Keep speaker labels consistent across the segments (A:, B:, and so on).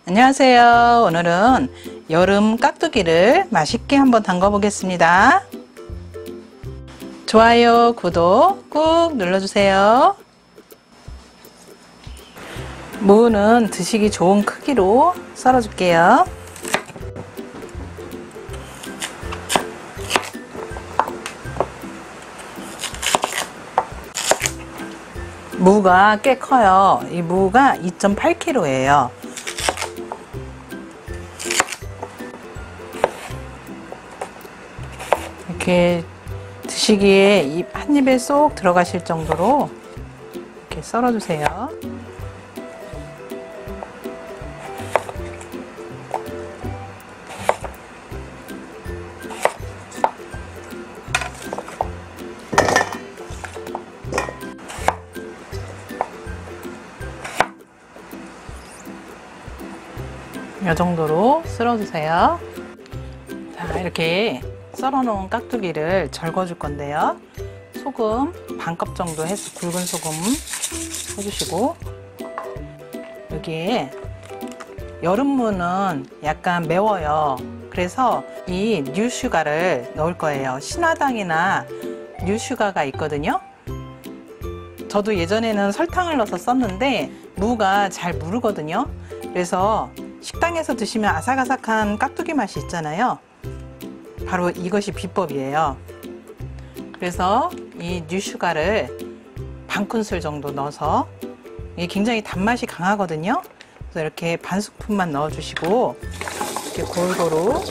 A: 안녕하세요. 오늘은 여름 깍두기를 맛있게 한번 담가 보겠습니다. 좋아요, 구독 꾹 눌러주세요. 무는 드시기 좋은 크기로 썰어 줄게요. 무가 꽤 커요. 이 무가 2.8kg예요. 이렇게 드시기에 한 입에 쏙 들어가실 정도로 이렇게 썰어 주세요. 이 정도로 썰어 주세요. 자, 이렇게 썰어 놓은 깍두기를 절거 줄 건데요. 소금 반컵 정도 해서 굵은 소금 해주시고, 여기에 여름무는 약간 매워요. 그래서 이 뉴슈가를 넣을 거예요. 신화당이나 뉴슈가가 있거든요. 저도 예전에는 설탕을 넣어서 썼는데 무가 잘 무르거든요. 그래서 식당에서 드시면 아삭아삭한 깍두기 맛이 있잖아요. 바로 이것이 비법이에요. 그래서 이 뉴슈가를 반 큰술 정도 넣어서, 이게 굉장히 단맛이 강하거든요. 그래서 이렇게 반 스푼만 넣어 주시고 이렇게 골고루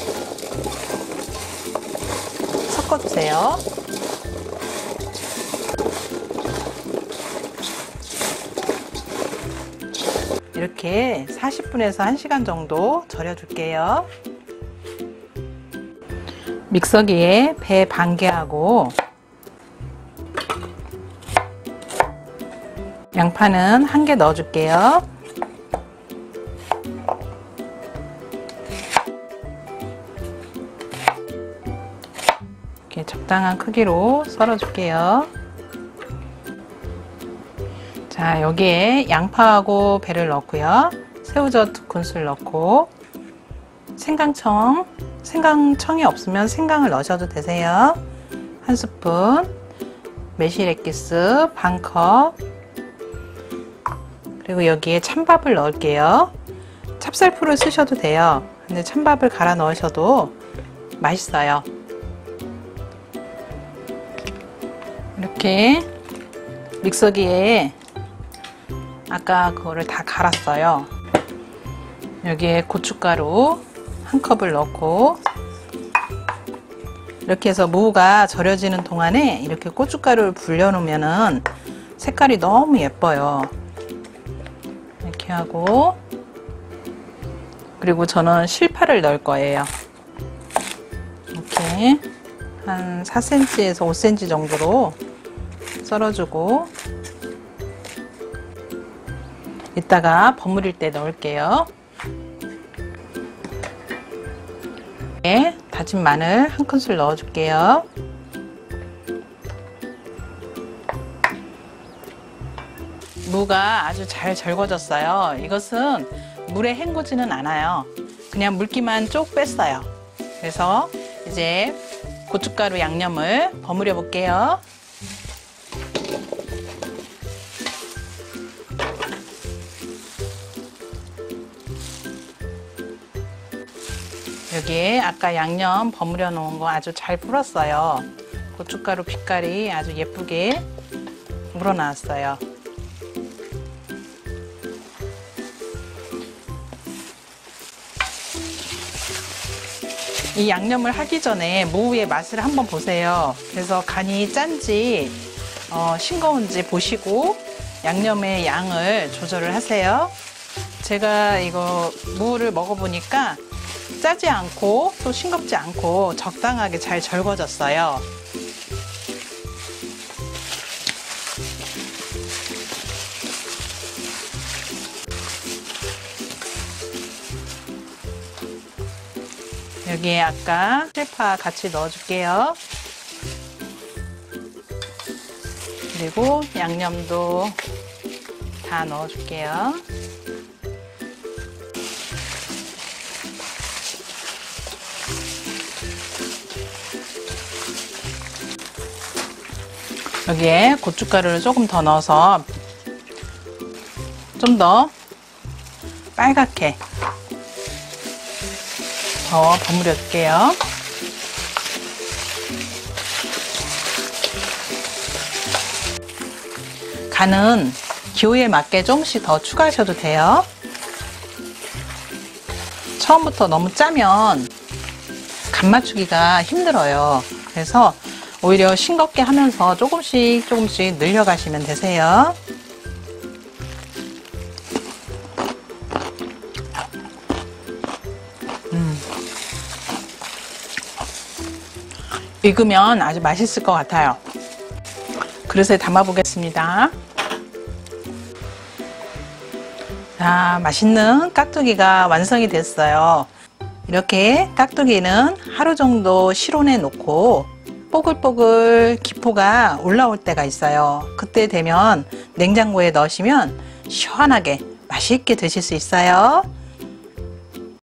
A: 섞어 주세요. 이렇게 40분에서 1시간 정도 절여 줄게요. 믹서기에 배 반 개하고 양파는 1개 넣어 줄게요. 이렇게 적당한 크기로 썰어 줄게요. 자, 여기에 양파하고 배를 넣고요. 새우젓 2큰술 넣고, 생강청이 없으면 생강을 넣으셔도 되세요. 1스푼, 매실 액기스 반컵, 그리고 여기에 찬밥을 넣을게요. 찹쌀풀을 쓰셔도 돼요. 근데 찬밥을 갈아 넣으셔도 맛있어요. 이렇게 믹서기에 아까 그거를 다 갈았어요. 여기에 고춧가루 1컵을 넣고, 이렇게 해서 무가 절여지는 동안에 이렇게 고춧가루를 불려 놓으면은 색깔이 너무 예뻐요. 이렇게 하고, 그리고 저는 실파를 넣을 거예요. 이렇게 한 4cm에서 5cm 정도로 썰어주고, 이따가 버무릴 때 넣을게요. 다진 마늘 1큰술 넣어줄게요. 무가 아주 잘 절거졌어요. 이것은 물에 헹구지는 않아요. 그냥 물기만 쭉 뺐어요. 그래서 이제 고춧가루 양념을 버무려 볼게요. 여기에 아까 양념 버무려 놓은 거 아주 잘 불었어요. 고춧가루 빛깔이 아주 예쁘게 우러나왔어요. 이 양념을 하기 전에 무의 맛을 한번 보세요. 그래서 간이 짠지 싱거운지 보시고 양념의 양을 조절을 하세요. 제가 이거 무를 먹어보니까 짜지 않고 또 싱겁지 않고 적당하게 잘 절거졌어요. 여기에 아까 실파 같이 넣어줄게요. 그리고 양념도 다 넣어줄게요. 여기에 고춧가루를 조금 더 넣어서 좀 더 빨갛게 더 버무려 줄게요. 간은 기호에 맞게 조금씩 더 추가하셔도 돼요. 처음부터 너무 짜면 간 맞추기가 힘들어요. 그래서 오히려 싱겁게 하면서 조금씩 늘려가시면 되세요. 익으면 아주 맛있을 것 같아요. 그릇에 담아 보겠습니다. 자, 맛있는 깍두기가 완성이 됐어요. 이렇게 깍두기는 하루 정도 실온에 놓고 뽀글뽀글 기포가 올라올 때가 있어요. 그때 되면 냉장고에 넣으시면 시원하게 맛있게 드실 수 있어요.